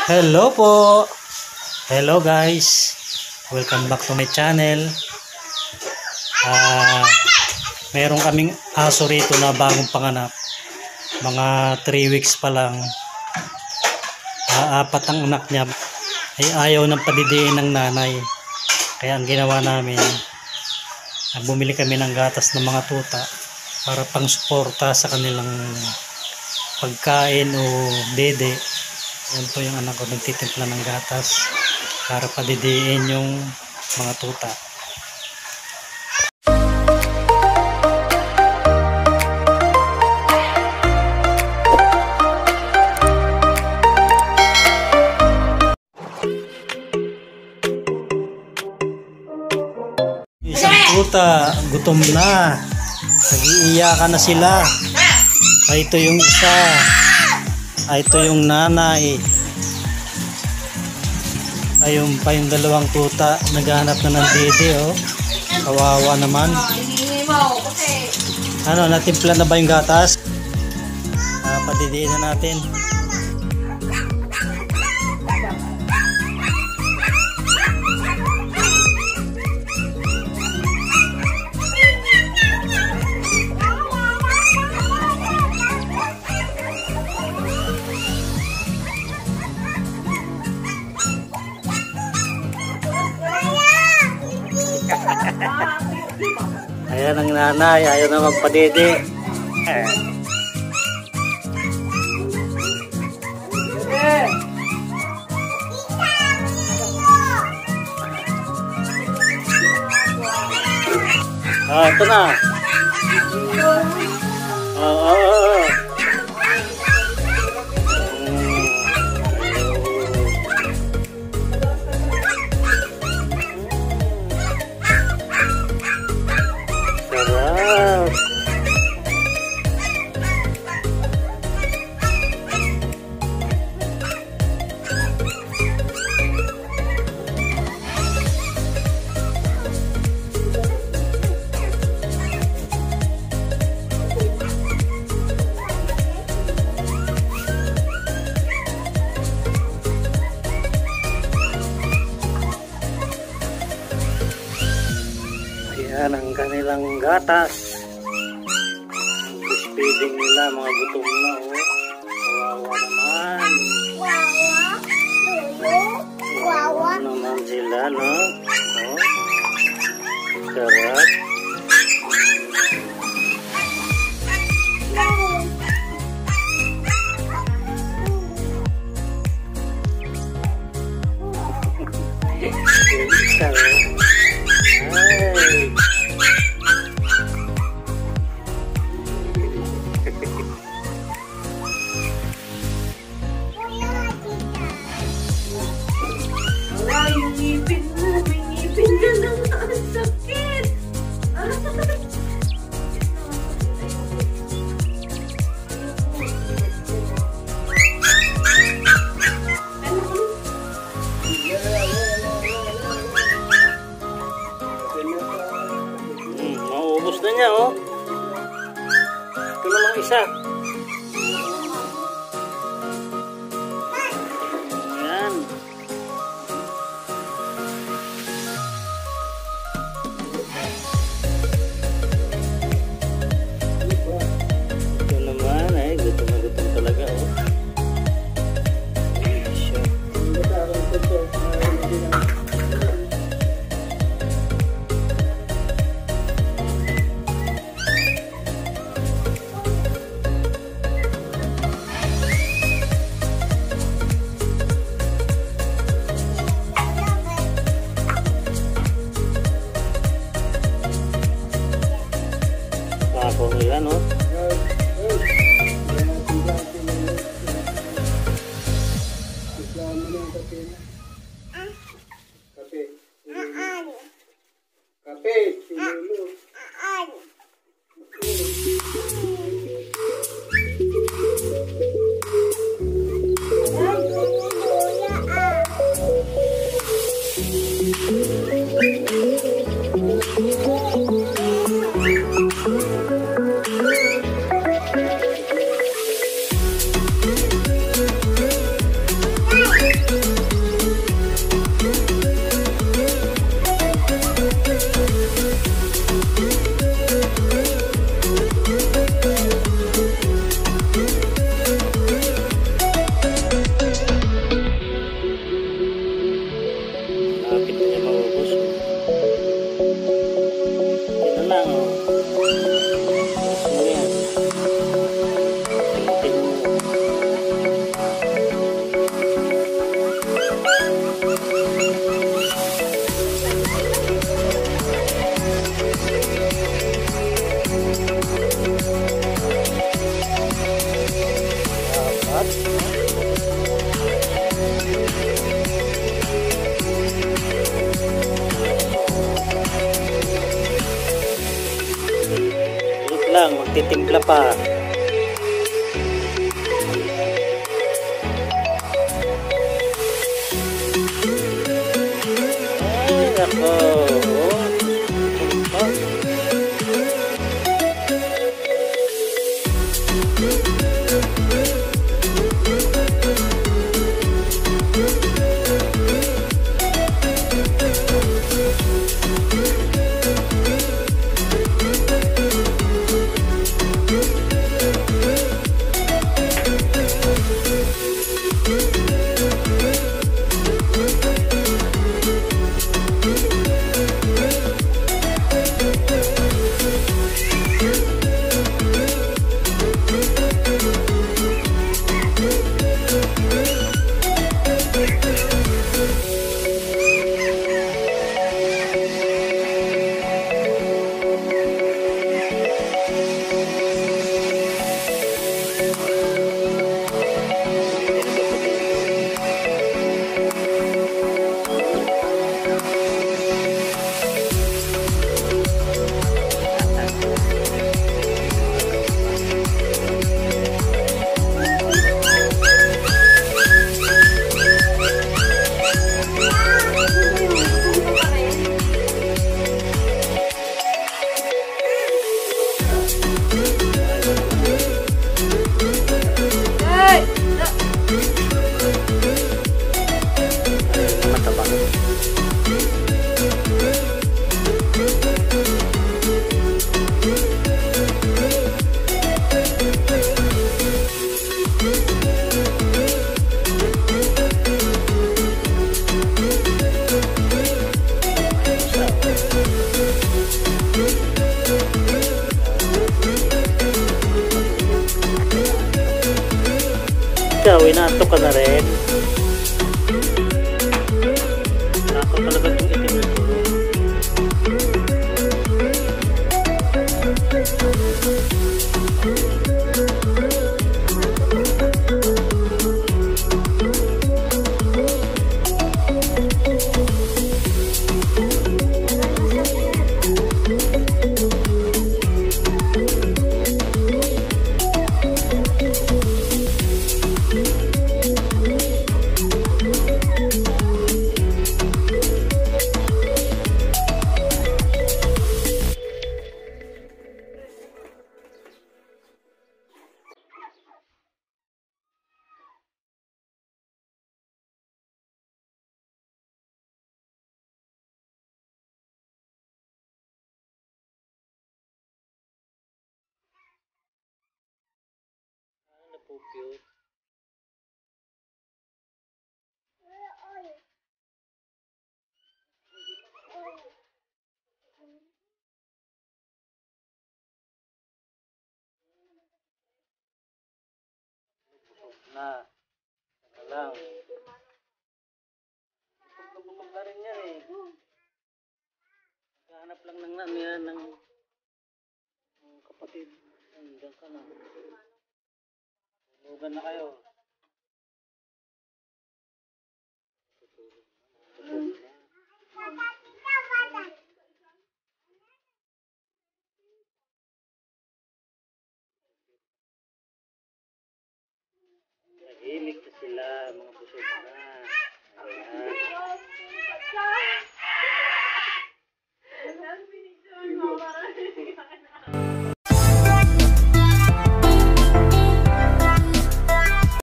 Hello po. Hello guys. Welcome back to my channel. Meron kaming aso rito na bagong panganak. Mga 3 weeks pa lang. Apat ang anak niya. Ay ayaw ng padidiin ng nanay. Kaya ang ginawa namin, bumili kami ng gatas ng mga tuta para pang suporta sa kanilang pagkain o dede. Yan po yung anak ko, nagtitimpla ng gatas para padidiin yung mga tuta. Isang tuta, gutom na. Nag-iiyakan na sila. Ay, ito yung isa. Ay, ito yung nanay. Ayun pa yung dalawang tuta. Naghahanap na ng dede, oh. Kawawa naman. Ano, natimpla na ba yung gatas? Padidiin na natin. Ayan ang nanay, ayaw na magpadede. Ito na. Ayan ang kanilang gatas. Feeding nila, mga gutom na, oh. Kawawa naman. Kawawa naman sila, no? Oh. Sarap. Maubos na niya, oh. Ito namang isa. Ayan. Ito naman, ay gutom na gutom talaga, oh. Ako nila, no? Nagtitimpla pa. Ay, nako. Ikaw, inaantok ka na rin. Ako talaga itong itim nito. Cute. Na, saka lang. Bukog na rin yan eh. Naghahanap lang ng kapatid. Diyan ka na. Tulugan na kayo. Tahimik na sila, mga busog na. Ayan.